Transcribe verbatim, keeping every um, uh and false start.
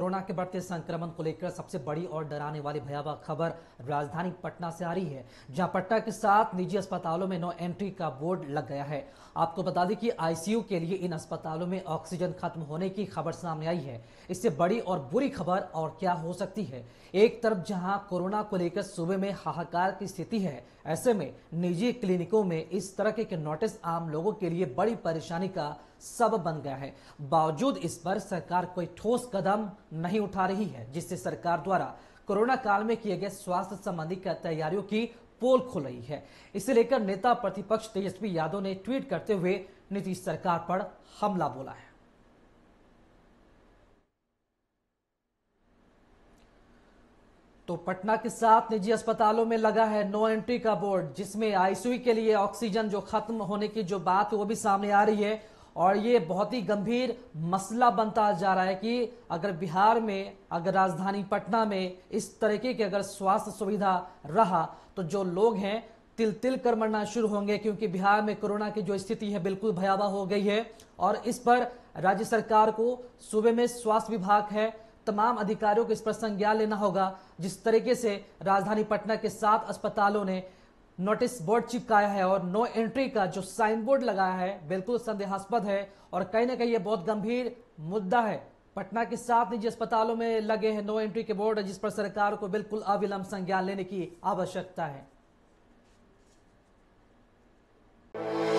Corona के बढ़ते संक्रमण को लेकर सबसे बड़ी और डराने वाली भयावह खबर राजधानी पटना से आ रही है, जहां पटना के साथ निजी अस्पतालों में नो एंट्री का बोर्ड लग गया है। आपको बता दें कि आईसीयू के लिए इन अस्पतालों में ऑक्सीजन खत्म होने की खबर सामने आई है। इससे बड़ी और बुरी खबर और क्या हो सकती है। एक तरफ जहां कोरोना को लेकर सूबे में हाहाकार की स्थिति है, ऐसे में निजी क्लिनिकों में इस तरह के नोटिस आम लोगों के लिए बड़ी परेशानी का सबब बन गया है। बावजूद इस पर सरकार कोई ठोस कदम नहीं उठा रही है, जिससे सरकार द्वारा कोरोना काल में किए गए स्वास्थ्य संबंधी तैयारियों की पोल खुल रही है। इसे लेकर नेता प्रतिपक्ष तेजस्वी यादव ने ट्वीट करते हुए नीतीश सरकार पर हमला बोला है। तो पटना के साथ निजी अस्पतालों में लगा है नो एंट्री का बोर्ड, जिसमें आईसीयू के लिए ऑक्सीजन जो खत्म होने की जो बात है वो भी सामने आ रही है। और ये बहुत ही गंभीर मसला बनता जा रहा है कि अगर बिहार में, अगर राजधानी पटना में इस तरीके की अगर स्वास्थ्य सुविधा रहा तो जो लोग हैं तिल तिल कर मरना शुरू होंगे, क्योंकि बिहार में कोरोना की जो स्थिति है बिल्कुल भयावह हो गई है। और इस पर राज्य सरकार को, सूबे में स्वास्थ्य विभाग है, तमाम अधिकारियों को इस पर संज्ञान लेना होगा। जिस तरीके से राजधानी पटना के सात अस्पतालों ने नोटिस बोर्ड चिपकाया है और नो एंट्री का जो साइन बोर्ड लगाया है, बिल्कुल संदेहास्पद है और कहीं ना कहीं ये बहुत गंभीर मुद्दा है। पटना के सात निजी अस्पतालों में लगे हैं नो एंट्री के बोर्ड, जिस पर सरकार को बिल्कुल अविलंब संज्ञान लेने की आवश्यकता है।